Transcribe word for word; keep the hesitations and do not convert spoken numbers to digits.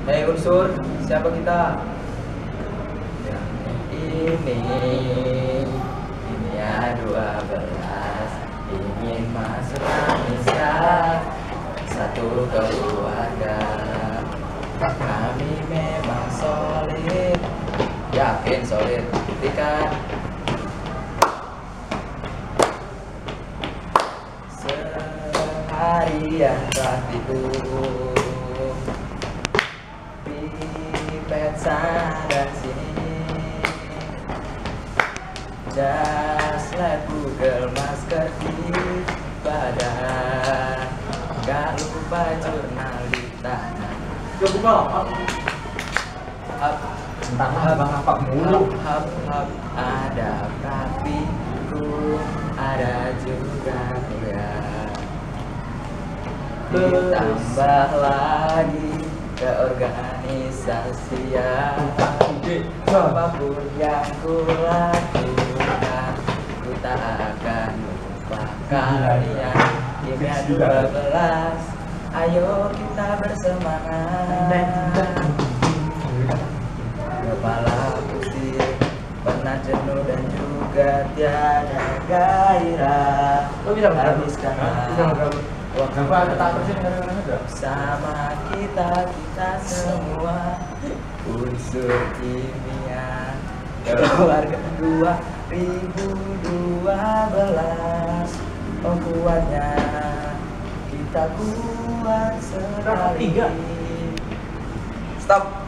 Hei unsur, siapa kita? Ini, ini ya dua belas ingin masuk Indonesia, satu keluarga. Kami memang solid, yakin solid, buktikan. Seharian praktikum, pipet sana dan sini, jas lab Google, masker di badan, gak lupa jurnal di tangan. Yo buka hap. Hap, Entah bang apa mulu. hap, hap, ada praktikum, ada juga kuliah. Ditambah lagi keorganisasian. Apapun yang ku lakukan, ku tak akan lupa kalian. Kimia dua belas, ayo kita bersemangat. Kepala pusing, pernah jenuh dan juga tiada gairah. Lo bisa habiskan waktu sama kita, kita semua unsur kimia keluarga dua ribu dua belas. Oh kuatnya kita kuat sekali. Tiga. Stop.